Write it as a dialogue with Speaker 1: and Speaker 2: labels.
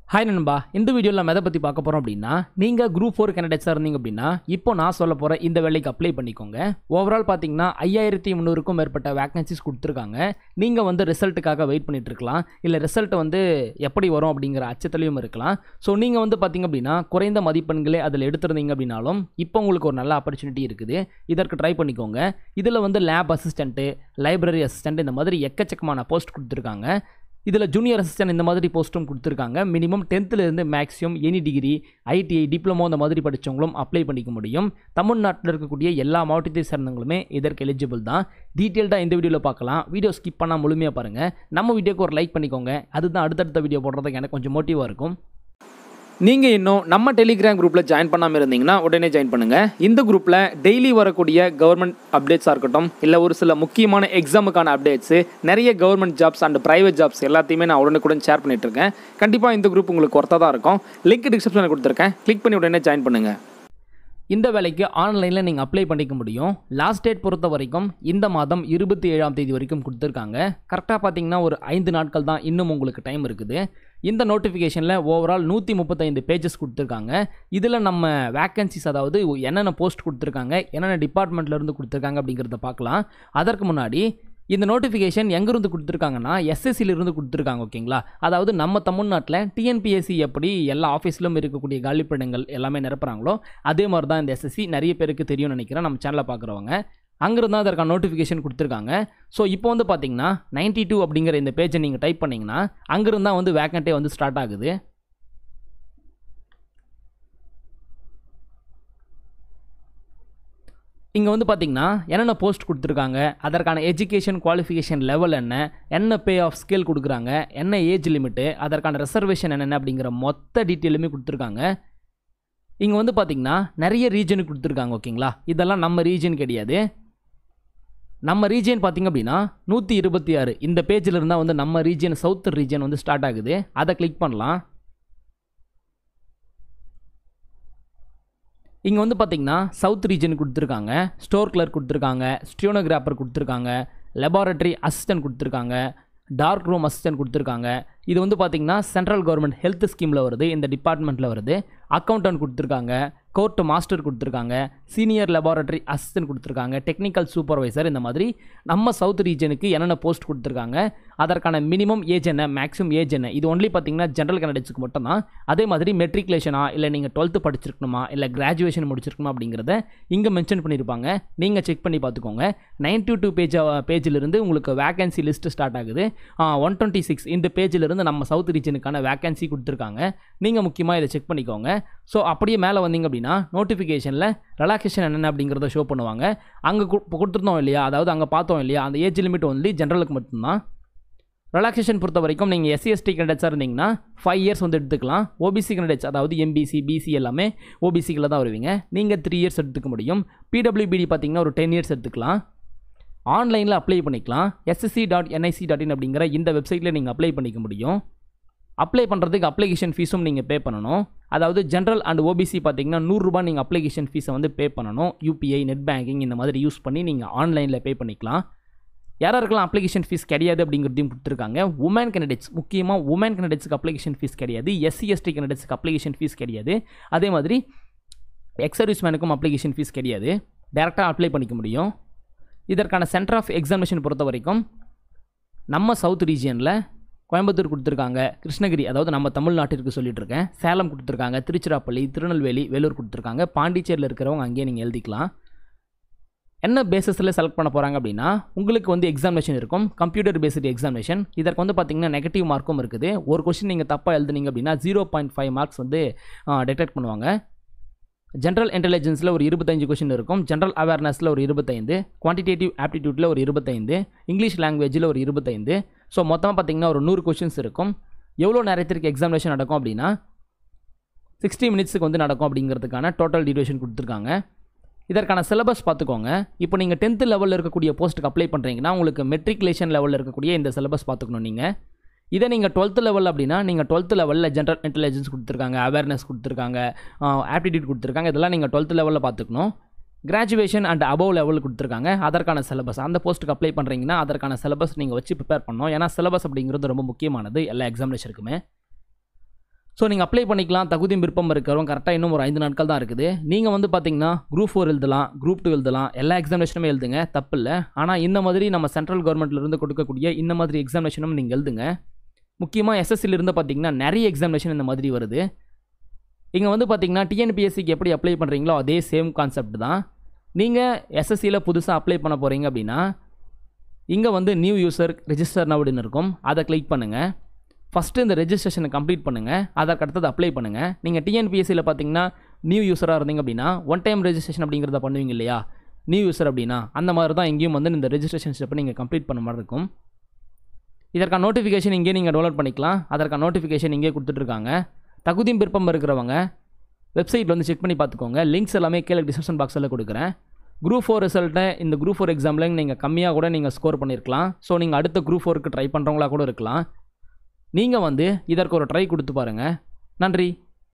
Speaker 1: Hi நண்பா, இந்த வீடியோவில் நம்ம எதை பற்றி பார்க்க போகிறோம் அப்படின்னா, நீங்கள் குரூப் 4 கேண்டிடேட்ஸாக இருந்தீங்க அப்படின்னா இப்போ நான் சொல்ல போகிற இந்த வேலைக்கு அப்ளை பண்ணிக்கோங்க. ஓவரால் பார்த்தீங்கன்னா 5300க்கும் மேற்பட்ட வேகன்சிஸ் கொடுத்துருக்காங்க. நீங்கள் வந்து ரிசல்ட்டுக்காக வெயிட் பண்ணிட்டு இருக்கலாம், இல்லை ரிசல்ட் வந்து எப்படி வரும் அப்படிங்கிற அச்சத்துலையும் இருக்கலாம். ஸோ நீங்கள் வந்து பார்த்தீங்க அப்படின்னா குறைந்த மதிப்பெண்களே அதில் எடுத்திருந்தீங்க அப்படின்னாலும் இப்போ உங்களுக்கு ஒரு நல்ல ஆப்பர்ச்சுனிட்டி இருக்குது. இதற்கு ட்ரை பண்ணிக்கோங்க. இதில் வந்து லேப் அசிஸ்டண்ட்டு, லைப்ரரி அசிஸ்டண்ட் இந்த மாதிரி எக்கச்சக்கமான போஸ்ட் கொடுத்துருக்காங்க. இதில் ஜூனியர் அசிஸ்டன்ட் இந்த மாதிரி போஸ்ட்டும் கொடுத்துருக்காங்க. Minimum 10th maximum any degree, ITI, diploma இந்த மாதிரி படித்தவங்களும் அப்ளை பண்ணிக்க முடியும். தமிழ்நாட்டில் இருக்கக்கூடிய எல்லா மாவட்டத்தை சேர்ந்தவங்களுமே இதற்கு எலிஜிபிள் தான். டீட்டெயில்டாக இந்த வீடியோவில் பார்க்கலாம். வீடியோ ஸ்கிப் பண்ணால் முழுமையாக பாருங்கள். நம்ம வீடியோக்கு ஒரு லைக் பண்ணிக்கோங்க. அதுதான் அடுத்தடுத்த வீடியோ போடுறதுக்கு எனக்கு கொஞ்சம் மோட்டிவாக இருக்கும். நீங்கள் இன்னும் நம்ம டெலிகிராம் குரூப்பில் ஜாயின் பண்ணாமல் இருந்தீங்கன்னா உடனே ஜாயின் பண்ணுங்கள். இந்த குரூப்பில் டெய்லி வரக்கூடிய கவர்மெண்ட் அப்டேட்ஸாக இருக்கட்டும், இல்லை ஒரு சில முக்கியமான எக்ஸாமுக்கான அப்டேட்ஸு, நிறைய government jobs and private jobs எல்லாத்தையுமே நான் உடனுக்குடன் ஷேர் பண்ணிட்டு இருக்கேன். கண்டிப்பாக இந்த குரூப் உங்களுக்கு ஒர்த்தாக தான் இருக்கும். லிங்க் டிஸ்கிரிப்ஷனில் கொடுத்துருக்கேன், கிளிக் பண்ணி உடனே ஜாயின் பண்ணுங்கள். இந்த வேலைக்கு ஆன்லைனில் நீங்கள் அப்ளை பண்ணிக்க முடியும். லாஸ்ட் டேட் பொறுத்த வரைக்கும் இந்த மாதம் 27ஆம் தேதி வரைக்கும் கொடுத்துருக்காங்க. கரெக்டாக பார்த்தீங்கன்னா ஒரு 5 நாட்கள் தான் இன்னும் உங்களுக்கு டைம் இருக்குது. இந்த நோட்டிஃபிகேஷனில் ஓவரால் 135 பேஜஸ் கொடுத்துருக்காங்க. இதில் நம்ம வேக்கன்சிஸ், அதாவது என்னென்ன போஸ்ட் கொடுத்துருக்காங்க, என்னென்ன டிபார்ட்மெண்ட்லேருந்து கொடுத்துருக்காங்க அப்படிங்கிறத பார்க்கலாம். அதற்கு முன்னாடி இந்த நோட்டிஃபிகேஷன் எங்கேருந்து கொடுத்துருக்காங்கன்னா எஸ்எஸ்சிலிருந்து கொடுத்துருக்காங்க. ஓகேங்களா? அதாவது நம்ம தமிழ்நாட்டில் டிஎன்பிஎஸ்சி எப்படி எல்லா ஆஃபீஸ்லும் இருக்கக்கூடிய காலிப்படங்கள் எல்லாமே நிரப்புறாங்களோ அதே மாதிரி தான் இந்த எஸ்எஸ்சி. நிறைய பேருக்கு தெரியும்னு நினைக்கிறேன், நம்ம சேனலில் பார்க்குறவங்க. அங்கிருந்து அதற்கான நோட்டிஃபிகேஷன் கொடுத்துருக்காங்க. ஸோ இப்போ வந்து பார்த்தீங்கன்னா 92 அப்படிங்கிற இந்த பேஜை நீங்கள் டைப் பண்ணிங்கன்னா அங்கிருந்தா வந்து வேக்கண்ட்டே வந்து ஸ்டார்ட் ஆகுது. இங்கே வந்து பார்த்தீங்கன்னா என்னென்ன போஸ்ட் கொடுத்துருக்காங்க, அதற்கான எஜுகேஷன் குவாலிஃபிகேஷன் லெவல் என்ன, என்ன பே ஆஃப் ஸ்கேல் கொடுக்குறாங்க, என்ன ஏஜ் லிமிட்டு, அதற்கான ரிசர்வேஷன் என்னென்ன அப்படிங்கிற மொத்த டீட்டெயிலுமே கொடுத்துருக்காங்க. இங்கே வந்து பார்த்தீங்கன்னா நிறைய ரீஜனுக்கு கொடுத்துருக்காங்க. ஓகேங்களா? இதெல்லாம் நம்ம ரீஜன் கிடையாது. நம்ம ரீஜன் பார்த்திங்க அப்படின்னா 126 இந்த பேஜில் இருந்தால் வந்து நம்ம ரீஜன், சவுத் ரீஜன் வந்து ஸ்டார்ட் ஆகுது. அதை கிளிக் பண்ணலாம். இங்கே வந்து பார்த்திங்கன்னா சவுத் ரீஜன் கொடுத்துருக்காங்க, ஸ்டோர் கிளர்க் கொடுத்துருக்காங்க, ஸ்டியோனோகிராஃபர் கொடுத்துருக்காங்க, லெபார்ட்டரி அசிஸ்டன்ட் கொடுத்துருக்காங்க, டார்க் ரூம் அசிஸ்டன்ட் கொடுத்துருக்காங்க. இது வந்து பார்த்திங்கன்னா சென்ட்ரல் கவர்மெண்ட் ஹெல்த் ஸ்கீமில் வருது, இந்த டிபார்ட்மெண்ட்டில் வருது. அக்கௌண்டன்ட் கொடுத்துருக்காங்க, கோர்ட் மாஸ்டர் கொடுத்துருக்காங்க, சீனியர் லெபார்ட்டரி அசிஸ்டன்ட் கொடுத்துருக்காங்க, டெக்னிக்கல் சூப்பர்வைசர். இந்த மாதிரி நம்ம சவுத் ரீஜனுக்கு என்னென்ன போஸ்ட் கொடுத்துருக்காங்க, அதற்கான மினிமம் ஏஜ் என்ன, மேக்ஸிமம் ஏஜ் என்ன, இது ஒன்லி பார்த்திங்கன்னா ஜென்ரல் கேண்டிடேட்ஸ்க்கு மட்டும் தான். அதே மாதிரி மெட்ரிகுலேஷனா, இல்லை நீங்கள் 12th படிச்சிருக்கணுமா, இல்லை கிராஜுவேஷன் முடிச்சிருக்கணுமா அப்படிங்கிறத இங்கே மென்ஷன் பண்ணியிருப்பாங்க. நீங்கள் செக் பண்ணி பார்த்துக்கோங்க. 92 பேஜிலிருந்து உங்களுக்கு வேகன்சி லிஸ்ட்டு ஸ்டார்ட் ஆகுது. 126 இந்த பேஜிலிருந்து நம்ம சவுத் ரீஜனுக்கான வேகன்சி கொடுத்துருக்காங்க. நீங்கள் முக்கியமாக இதை செக் பண்ணிக்கோங்க. ஸோ அப்படியே மேலே வந்தீங்க அப்படின்னா நோட்டிஃபிகேஷனில் ரிலாக்ஸேஷன் என்னென்ன அப்படிங்கிறத ஷோ பண்ணுவாங்க. அங்கே கொடுத்துருந்தோம் இல்லையா, அதாவது அங்கே பார்த்தோம் இல்லையா, அந்த ஏஜ் லிமிட் ஒன்லி ஜென்ரலுக்கு மட்டும்தான். ரிலாக்ஸேஷன் பொறுத்த வரைக்கும் நீங்கள் எஸ்சி/எஸ்டி கேண்டிடேட்ஸாக இருந்தீங்கன்னா 5 இயர்ஸ் வந்து எடுத்துக்கலாம். ஓபிசி கேண்டிடேட்ஸ், அதாவது எம்பிசி, பிசி எல்லாமே ஓபிசிக்கில் தான் வருவீங்க. நீங்கள் 3 இயர்ஸ் எடுத்துக்க முடியும். பிடபிள்யூபிடி பார்த்தீங்கன்னா ஒரு 10 இயர்ஸ் எடுத்துக்கலாம். ஆன்லைனில் அப்ளை பண்ணிக்கலாம். ssc.nic.in அப்படிங்கிற இந்த வெப்சைட்டில் நீங்கள் அப்ளை பண்ணிக்க முடியும். அப்ளை பண்ணுறதுக்கு அப்ளிகேஷன் ஃபீஸும் நீங்கள் பே பண்ணணும். அதாவது ஜென்ரல் அண்ட் ஓபிசி பார்த்தீங்கன்னா 100 ரூபாய் நீங்கள் அப்ளிகேஷன் ஃபீஸை வந்து பே பண்ணணும். யூபிஐ, நெட் பேங்கிங் இந்த மாதிரி யூஸ் பண்ணி நீங்கள் ஆன்லைனில் பே பண்ணிக்கலாம். யாராருக்கெல்லாம் அப்ளிகேஷன் ஃபீஸ் கிடையாது அப்படிங்கிறதையும் கொடுத்துருக்காங்க. உமன் கேண்டிடேட்ஸ், முக்கியமாக உமன் கேண்டிடேட்ஸுக்கு அப்ளிகேஷன் ஃபீஸ் கிடையாது. எஸ்சி/எஸ்டி கேண்டிடேட்ஸுக்கு அப்ளிகேஷன் ஃபீஸ் கிடையாது. அதே மாதிரி எக்ஸ் சர்வீஸ் மேனுக்கும் அப்ளிகேஷன் ஃபீஸ் கிடையாது. டேரெக்டாக அப்ளை பண்ணிக்க முடியும். இதற்கான சென்டர் ஆஃப் எக்ஸாமினேஷன் பொறுத்த வரைக்கும் நம்ம சவுத் ரீஜியனில் கோயம்புத்தூர் கொடுத்துருக்காங்க, கிருஷ்ணகிரி அதாவது நம்ம தமிழ்நாட்டிற்கு சொல்லிட்டு இருக்கேன், சேலம் கொடுத்துருக்காங்க, திருச்சிராப்பள்ளி, திருநெல்வேலி, வேலூர் கொடுத்துருக்காங்க. பாண்டிச்சேரியில் இருக்கிறவங்க அங்கேயே நீங்கள் எழுதிக்கலாம். என்ன பேசிஸில் செலக்ட் பண்ண போகிறாங்க அப்படின்னா உங்களுக்கு வந்து எக்ஸாமினேஷன் இருக்கும், கம்ப்யூட்டர் பேஸ்டு எக்ஸாமினேஷன். இதற்கு வந்து பார்த்திங்கன்னா நெகட்டிவ் மார்க்கும் இருக்குது. ஒரு கொஸ்டின் நீங்கள் தப்பாக எழுதுனீங்க அப்படின்னா 0.5 மார்க்ஸ் வந்து டிடெக்ட் பண்ணுவாங்க. ஜென்ரல் இன்டெலிஜென்ஸில் ஒரு 25 கொஷின் இருக்கும், ஜென்ரல் அவேர்னஸில் ஒரு 25, குவான்டிடேட்டிவ் ஆப்டிடியூட்டில் ஒரு 25, இங்கிலீஷ் லாங்குவேஜில் ஒரு 25. ஸோ மொத்தமாக பார்த்திங்கன்னா ஒரு 100 கொஷின்ஸ் இருக்கும். எவ்வளோ நேரத்திற்கு எக்ஸாமினேஷன் நடக்கும் அப்படின்னா 60 மினிட்ஸுக்கு வந்து நடக்கும் அப்படிங்கிறதுக்கான டோட்டல் டியூரேஷன் கொடுத்துருக்காங்க. இதற்கான சிலபஸ் பார்த்துக்கோங்க. இப்போ நீங்கள் 10th லெவலில் இருக்கக்கூடிய போஸ்ட்டுக்கு அப்ளை பண்ணுறீங்கன்னா உங்களுக்கு மெட்ரிகுலேஷன் லெவலில் இருக்கக்கூடிய இந்த சிலபஸ் பார்த்துக்கணும். நீங்கள் இதே நீங்கள் 12th லெவல் அப்படின்னா நீங்கள் 12th லெவலில் ஜென்ரல் இன்டெலிஜென்ஸ் கொடுத்துருக்காங்க, அவேர்னஸ் கொடுத்துருக்காங்க, ஆப்டிடியூட் கொடுத்துருக்காங்க. இதெல்லாம் நீங்கள் 12th லெவலில் பார்த்துக்கணும். கிராஜுவேஷன் அண்ட் அபவ் லெவல் கொடுத்துருக்காங்க. அதற்கான சிலபஸ், அந்த போஸ்ட்டுக்கு அப்ளை பண்ணுறீங்கன்னா அதற்கான சிலபஸ் நீங்கள் வச்சு ப்ரிப்பேர் பண்ணணும். ஏன்னா சிலபஸ் அப்படிங்கிறது ரொம்ப முக்கியமானது எல்லா எக்ஸாமினேஷனுக்குமே. ஸோ நீங்கள் அப்ளை பண்ணிக்கலாம். தகுதியும் விருப்பம் இருக்கிறவங்க கரெக்டாக இன்னும் ஒரு 5 நாட்கள் தான் இருக்குது. நீங்கள் வந்து பார்த்தீங்கன்னா குரூப் 4 எழுதலாம், குரூப் 2 எழுதலாம், எல்லா எக்ஸாமினேஷனுமே எழுதுங்க, தப்பு இல்லை. ஆனால் இந்த மாதிரி நம்ம சென்ட்ரல் கவர்மெண்ட்லேருந்து கொடுக்கக்கூடிய இந்த மாதிரி எக்ஸாமினேஷனும் நீங்கள் எழுதுங்க. முக்கியமாக எஸ்எஸ்சியிலிருந்து பார்த்தீங்கன்னா நிறைய எக்ஸாமினேஷன் இந்த மாதிரி வருது. இங்கே வந்து பார்த்தீங்கன்னா டிஎன்பிஎஸ்சிக்கு எப்படி அப்ளை பண்ணுறீங்களோ அதே சேம் கான்செப்ட் தான். நீங்கள் எஸ்எஸ்சியில் புதுசாக அப்ளை பண்ண போகிறீங்க அப்படின்னா இங்கே வந்து நியூ யூசர் ரெஜிஸ்டர் நவுன்னு இருக்கும், அதை கிளிக் பண்ணுங்கள். ஃபஸ்ட்டு இந்த ரெஜிஸ்ட்ரேஷனை கம்ப்ளீட் பண்ணுங்கள், அதற்கு அடுத்தது அப்ளை பண்ணுங்கள். நீங்கள் டிஎன்பிஎஸ்சியில் பார்த்தீங்கன்னா நியூ யூஸராக இருந்தீங்க அப்படின்னா ஒன் டைம் ரெஜிஸ்ட்ரேஷன் அப்படிங்கிறத பண்ணுவீங்க இல்லையா, நியூ யூஸர் அப்படின்னா அந்த மாதிரி தான் இங்கேயும் வந்து இந்த ரெஜிஸ்ட்ரேஷன் ஸ்டெப்பை நீங்கள் கம்ப்ளீட் பண்ண மாதிரி இருக்கும். இதற்கான நோட்டிஃபிகேஷன் இங்கே நீங்கள் டவுன்லோட் பண்ணிக்கலாம். அதற்கான நோட்டிஃபிகேஷன் இங்கே கொடுத்துட்ருக்காங்க. தகுதியும் விருப்பம் இருக்கிறவங்க வெப்சைட்டில் வந்து செக் பண்ணி பார்த்துக்கோங்க. லிங்க்ஸ் எல்லாமே கீழே டிஸ்கிரிப்ஷன் பாக்ஸில் கொடுக்குறேன். குரூப் 4 ரிசல்ட்டை இந்த குரூப் 4 எக்ஸாமில் நீங்கள் கம்மியாக கூட நீங்கள் ஸ்கோர் பண்ணியிருக்கலாம். ஸோ நீங்கள் அடுத்த குரூப் 4க்கு ட்ரை பண்ணுறவங்களா கூட இருக்கலாம். நீங்கள் வந்து இதற்கு ஒரு ட்ரை கொடுத்து பாருங்கள். நன்றி.